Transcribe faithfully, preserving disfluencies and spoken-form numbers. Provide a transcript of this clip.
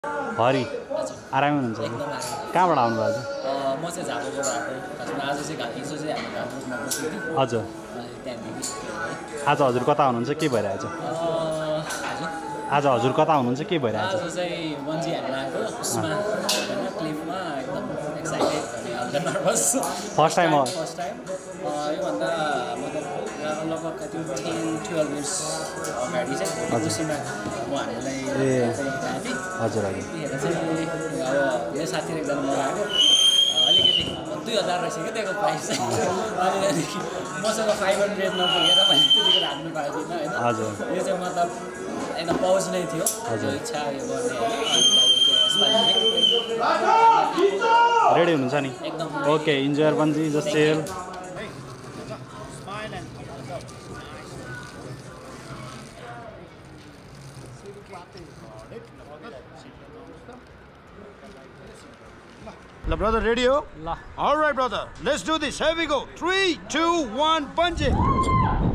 हरि आरामै हुनुहुन्छ कहाँबाट आउनु भएको म चाहिँ झापाबाट आएको खासमा आज चाहिँ घाट हिजो चाहिँ हामी घाटमा बसेको थियौँ हजुर त्यहाँदेखि आज हजुर कता हुनुहुन्छ के भइरहेछ आज हजुर कता हुनुहुन्छ के भइरहेछ आज चाहिँ बन्जी हाल्न आएको उसमा होइन क्लिपमा एकदम एक्साइटेड अनि हल्का नर्भस फर्स्ट टाइम हो फर्स्ट टाइम योभन्दा मतलब लगभग कति टेन टुवेल्भ इयर्स अगाडि चाहिँ खुसीमा म हामीलाई चाहिँ गएको थिएँ हजुर हजुर त्यतिखेर चाहिँ अब मेरो साथी एकजना मगाएको अलिकति दुई हजार रहेछ क्या त्यहाँको प्राइस चाहिँ अनि त्यहाँदेखि मसँग फाइभ हन्ड्रेड नपुगेर मैले त्यतिखेर हाल्नु पाएको थिइनँ होइन हजुर यो चाहिँ मतलब एकदम पाउज नै थियो हजुर इच्छा यो गर्ने होइन रेडी हुनुहुन्छ नि एकदम ओके इन्जोय बन्जी जस्ट सेल La brother, ready? La. All right, brother. Let's do this. Here we go. Three, two, one, bungee.